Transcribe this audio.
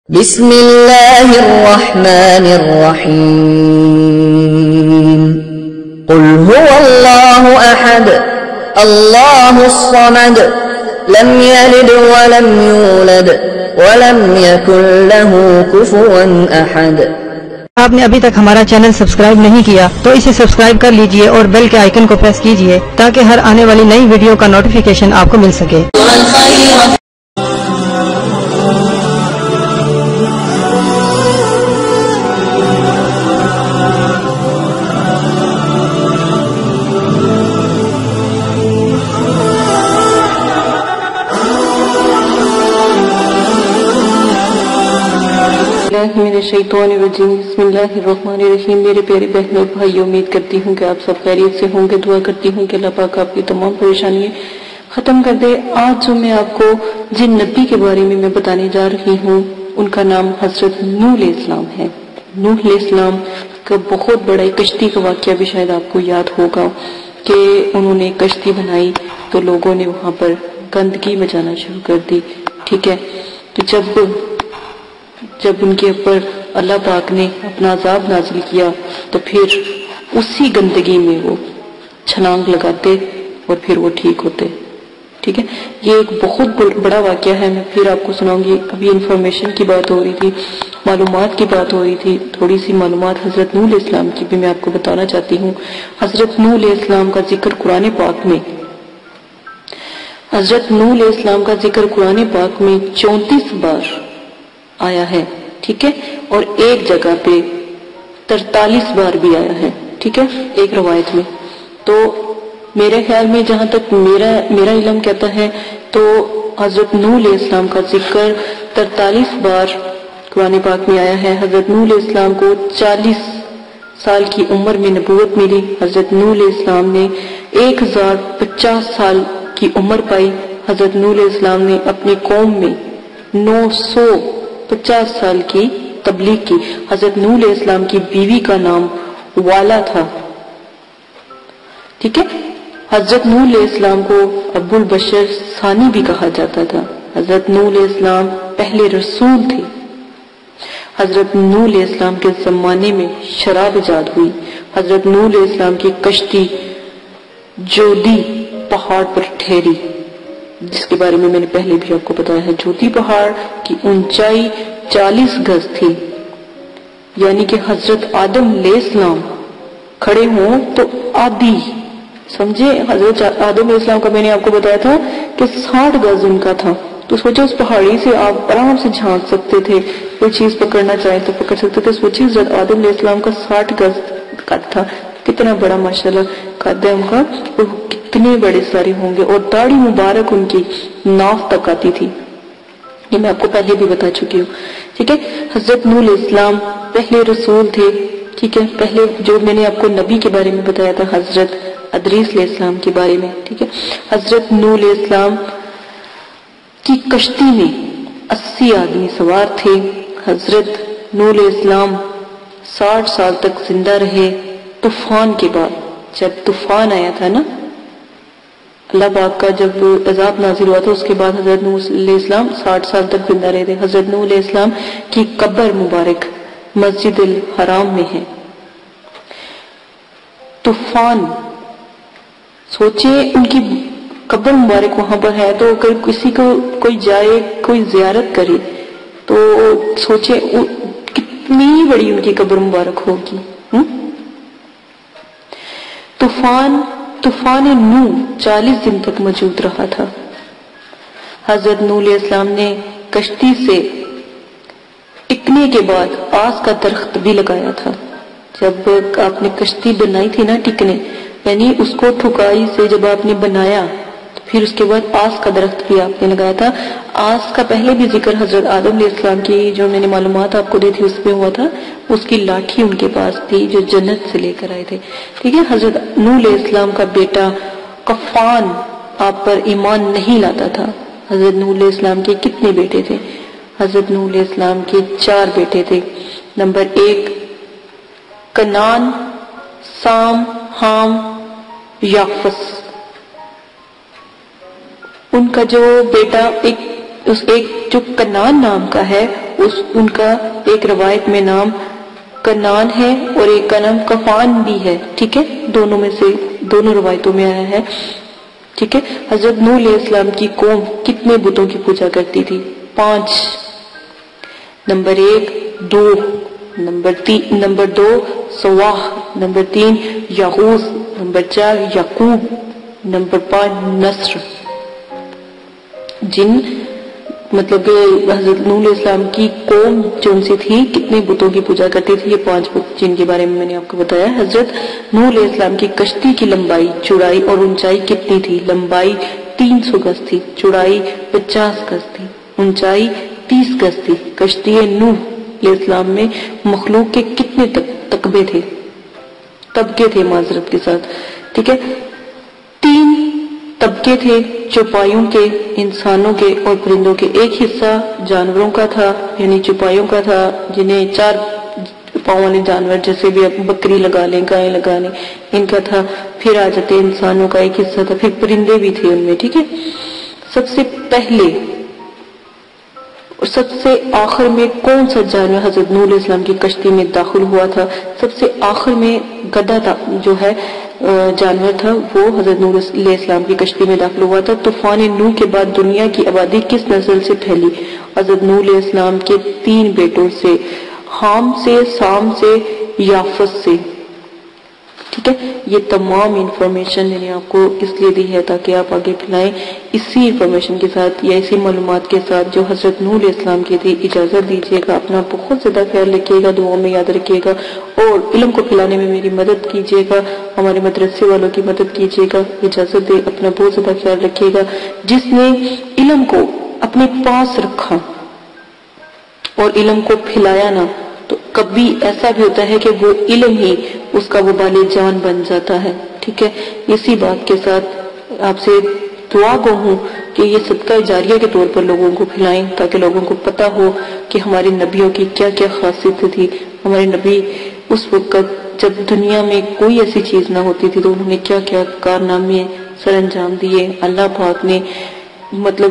بسم اللہ الرحمن الرحیم قل هو اللہ احد اللہ الصمد لم یلد ولم یولد ولم یکن له کفوا احد۔ آپ نے ابھی تک ہمارا چینل سبسکرائب نہیں کیا تو اسے سبسکرائب کر لیجئے اور بیل کے آئیکن کو پریس کیجئے تاکہ ہر آنے والی نئی ویڈیو کا نوٹیفیکیشن آپ کو مل سکے۔ من الشیطان الرجیم بسم اللہ الرحمن الرحیم۔ میرے پیارے بہنوں اور بھائیوں، امید کرتی ہوں کہ آپ سب خیریت سے ہوں گے۔ دعا کرتی ہوں کہ اللہ پاک آپ کی تمام پریشانیاں ختم کر دے۔ آج جو میں آپ کو جن نبی کے بارے میں بتانے جا رہی ہوں ان کا نام حضرت نوح علیہ السلام ہے۔ نوح علیہ السلام کا بہت بڑا کشتی کا واقعہ بھی شاید آپ کو یاد ہوگا کہ انہوں نے کشتی بنائی تو لوگوں نے وہاں پر گندگی مچانا شروع کر دی، ٹھیک ہے۔ تو جب ان کے اوپر اللہ پاک نے اپنا عذاب نازل کیا تو پھر اسی گندگی میں وہ چھلانگ لگاتے اور پھر وہ ٹھیک ہوتے، ٹھیک ہے۔ یہ ایک بہت بڑا واقعہ ہے، میں پھر آپ کو سناؤں گی۔ ابھی انفارمیشن کی بات ہو رہی تھی، معلومات کی بات ہو رہی تھی، تھوڑی سی معلومات حضرت نوح علیہ السلام کی بھی میں آپ کو بتانا چاہتی ہوں۔ حضرت نوح علیہ السلام کا ذکر قرآن پاک میں 34 بار آیا ہے، ٹھیک ہے، اور ایک جگہ پہ 43 بار بھی آیا ہے، ٹھیک ہے، ایک روایت میں۔ تو میرے خیال میں جہاں تک میرا علم کہتا ہے تو حضرت نوح علیہ السلام کا ذکر 43 بار قرآن پاک میں آیا ہے۔ حضرت نوح علیہ السلام کو 40 سال کی عمر میں نبوت ملی۔ حضرت نوح علیہ السلام نے 1050 سال کی عمر پائی۔ حضرت نوح علیہ السلام نے اپنی قوم میں 950 سال کی تبلیغ کی۔ حضرت نوح علیہ السلام کی بیوی کا نام والا تھا، ٹھیک ہے۔ حضرت نوح علیہ السلام کو ابو البشر ثانی بھی کہا جاتا تھا۔ حضرت نوح علیہ السلام پہلے رسول تھے۔ حضرت نوح علیہ السلام کے زمانے میں شراب ایجاد ہوئی۔ حضرت نوح علیہ السلام کی کشتی جودی پہاڑ پر ٹھہری، جس کے بارے میں نے پہلے بھی آپ کو بتایا ہے۔ جودی پہاڑ کی اونچائی 40 گز تھی، یعنی کہ حضرت آدم علیہ السلام کھڑے ہوں تو آدھی سمجھے۔ حضرت آدم علیہ السلام کا میں نے آپ کو بتایا تھا کہ 60 گز ان کا تھا، تو سوچے اس پہاڑی سے آپ آرام سے جھانک سکتے تھے، کوئی چیز پکڑنا چاہے تو پکڑ سکتے تھے۔ سوچے حضرت آدم علیہ السلام کا 60 گز قد تھا، کتنا بڑا ماشاءاللہ قد ہے ان کا، اور کتنے بڑے سارے ہوں گے، اور داڑھی مبارک ان کی ناف تک آتی تھی، یہ میں آپ کو پہلے بھی بتا چکی ہوں، ٹھیک ہے۔ حضرت نوح علیہ السلام پہلے رسول تھے، ٹھیک ہے۔ پہلے جو میں نے آپ کو نبی کے بارے میں بتایا تھا حضرت ادریس علیہ السلام کے بارے میں، ٹھیک ہے۔ حضرت نوح علیہ السلام کی کشتی میں 80 آدمی سوار تھے۔ حضرت نوح علیہ السلام 60 سال تک زندہ رہے۔ طوفان کے بعد جب طوفان آیا تھا نا، اللہ پاک کا جب عذاب نازل ہوا تھا، اس کے بعد حضرت نوح علیہ السلام 60 سال تک زندہ رہے تھے۔ حضرت نوح علیہ السلام کی قبر مبارک مسجد الحرام میں ہے۔ طوفان، سوچے ان کی قبر مبارک وہاں پر ہے، تو اگر کسی کو کوئی جائے، کوئی زیارت کرے تو سوچے کتنی بڑی ان کی قبر مبارک ہوگی۔ طوفان نوح 40 دن تک موجود رہا تھا۔ حضرت نوح علیہ السلام نے کشتی سے ٹکنے کے بعد آس کا درخت بھی لگایا تھا۔ جب آپ نے کشتی بنائی تھی نا، ٹکنے یعنی اس کو ٹھکائی سے جب آپ نے بنایا تو پھر اس کے بعد آس کا درخت بھی آپ نے لگایا تھا۔ آس کا پہلے بھی ذکر حضرت آدم علیہ السلام کی جو میں نے معلومات آپ کو دی تھی اس پہ ہوا تھا، اس کی لاٹھی ان کے پاس تھی جو جنت سے لے کر آئے تھے، ٹھیک ہے۔ حضرت نوح علیہ السلام کا بیٹا قفان آپ پر ایمان نہیں لاتا تھا۔ حضرت نوح علیہ السلام کے کتنے بیٹے تھے؟ حضرت نوح علیہ السلام کے 4 بیٹے تھے۔ نمبر 1 کنان، سام، حام، یافس۔ ان کا جو بیٹا ایک جو کنان نام کا ہے ان کا ایک روایت میں نام کنان ہے اور ایک کا نام کفان بھی ہے، ٹھیک ہے، دونوں میں سے دونوں روایتوں میں آیا ہے، ٹھیک ہے۔ حضرت نوح علیہ السلام کی قوم کتنے بتوں کی پوجا کرتی تھی؟ 5۔ نمبر 1 2، نمبر 2 سواح، نمبر 3 یغوث، نمبر 4 یعقوب، نمبر 5 نصر، جن مطلب حضرت نوح علیہ السلام کی قوم جو ان سے تھی کتنے بتوں کی پوجا کرتی تھی، یہ 5 بت جن کے بارے میں نے آپ کو بتایا۔ حضرت نوح علیہ السلام کی کشتی کی لمبائی، چوڑائی اور اونچائی کتنی تھی؟ لمبائی 300 گز تھی، چوڑائی 50 گز تھی، اونچائی 30 گز تھی۔ کشتی نوح علیہ السلام میں مخلوق کے کتنے طبقے تھے معذرت کے ساتھ، ٹھیک ہے، 3 طبقے تھے، چوپایوں کے، انسانوں کے اور پرندوں کے۔ ایک حصہ جانوروں کا تھا، یعنی چوپایوں کا تھا، جنہیں 4 پاؤں والے جانور جیسے بھی بکری لگا لیں، گائے لگا لیں، ان کا تھا۔ پھر آ جاتے انسانوں کا ایک حصہ تھا، پھر پرندے بھی تھے ان میں، ٹھیک ہے۔ سب سے پہلے اور سب سے آخر میں کون سا جانور حضرت نوح علیہ السلام کی کشتی میں داخل ہوا تھا؟ سب سے آخر میں گدھا تھا جو ہے جانور تھا، وہ حضرت نوح علیہ السلام کی کشتی میں داخل ہوا تھا۔ طوفان نوح کے بعد دنیا کی آبادی کس نسل سے پھیلی؟ حضرت نوح علیہ السلام کے 3 بیٹوں سے، حام سے، سام سے، یافس سے، ٹھیک ہے۔ یہ تمام انفارمیشن میں نے آپ کو اس لیے دی ہے تاکہ آپ آگے پھیلائیں اسی انفارمیشن کے ساتھ یا اسی معلومات کے ساتھ جو حضرت نوح علیہ السلام کی تھی۔ اجازت دیجیے گا، اپنا بہت زیادہ خیال رکھیے گا، دعاؤں میں یاد رکھیے گا اور علم کو پھیلانے میں میری مدد کیجیے گا، ہمارے مدرسے والوں کی مدد کیجیے گا۔ اجازت دے، اپنا بہت زیادہ خیال رکھیے گا۔ جس نے علم کو اپنے پاس رکھا اور علم کو پھیلایا نا، تو کبھی ایسا بھی ہوتا ہے کہ وہ علم ہی اس کا وبال جان بن جاتا ہے، ٹھیک ہے۔ اسی بات کے ساتھ آپ سے دعا گو ہوں کہ یہ صدقہ جاریہ کے طور پر لوگوں کو پھیلائیں تاکہ لوگوں کو پتہ ہو کہ ہمارے نبیوں کی کیا کیا خاصیت تھی۔ ہمارے نبی اس وقت جب دنیا میں کوئی ایسی چیز نہ ہوتی تھی تو انہوں نے کیا کیا کارنامے سر انجام دیے۔ اللہ پاک نے مطلب